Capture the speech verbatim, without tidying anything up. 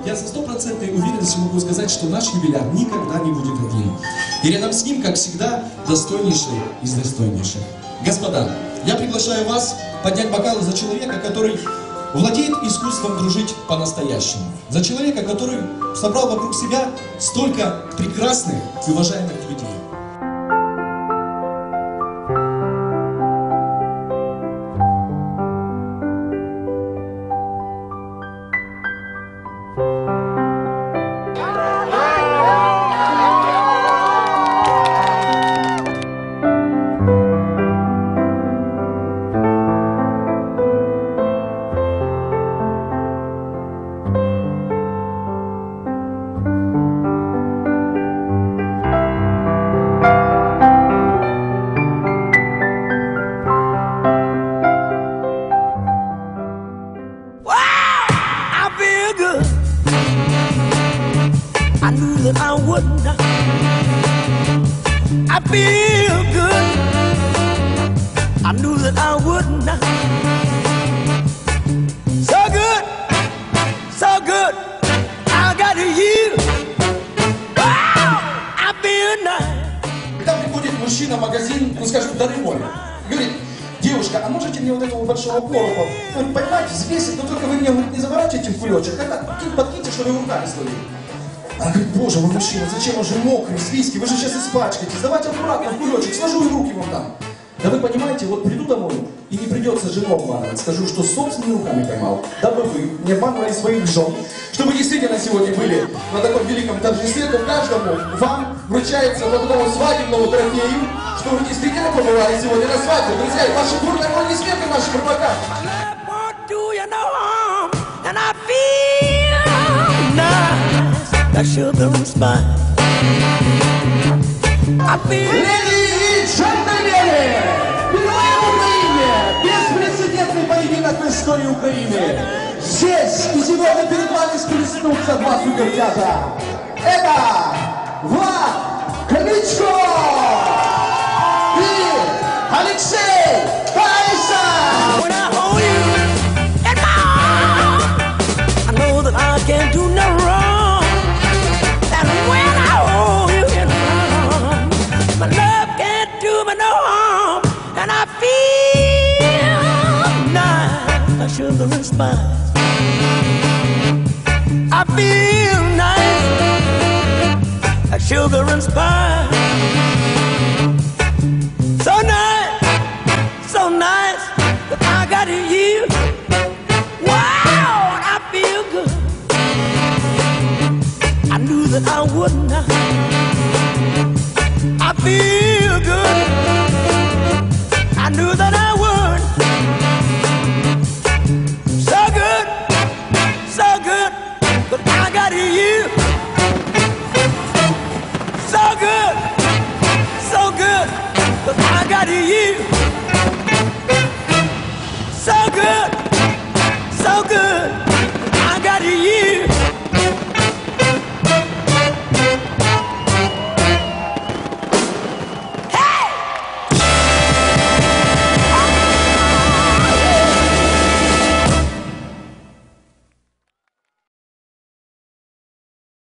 я со стопроцентной уверенностью могу сказать, что наш юбиляр никогда не будет один. И рядом с ним, как всегда, достойнейший из достойнейших. Господа, я приглашаю вас поднять бокалы за человека, который владеет искусством дружить по-настоящему. За человека, который собрал вокруг себя столько прекрасных и уважаемых людей. I knew that I would not. I feel good. I knew that I would not. So good, so good. I got you. Wow, I feel nice. Когда приходит мужчина в магазин, ну скажет, дорогой, говорит, девушка, а можете мне вот этого большого коропа, ну, поймать, взвесить, но только вы мне не заворачивайте в кулечек, а подкиньте, чтобы вы руками словили. Она говорит, боже мой мужчина, зачем он же мокрый, слизкий, вы же сейчас испачкаетесь, давайте аккуратно в кулечек, сложу и руки вам там. Да вы понимаете, вот приду домой и не придется жену обманывать, скажу, что собственными руками поймал, дабы вы не обманывали своих жен, чтобы действительно сегодня были на таком великом торжестве, то каждому вам вручается вот этому свадебному трофею, что вы действительно побывали сегодня на свадьбе. Друзья, ваши бурные аплодисменты нашим провокаторам. Sugar and spice. I feel. Леди и джентльмены, впервые в Украине беспрецедентный поединок в истории Украины. Здесь и сегодня перед вами схлестнутся два супертяжа. Это Влад Кличко и Алексей Тайсон. When I hold you in my arms, I know that I can't do no wrong. Sugar and spice. I feel nice, like sugar and spice. So nice, so nice that I got you. Wow, I feel good. I knew that I would not. I feel good. I knew that I would. You so good, so good, but I got you so good, so good.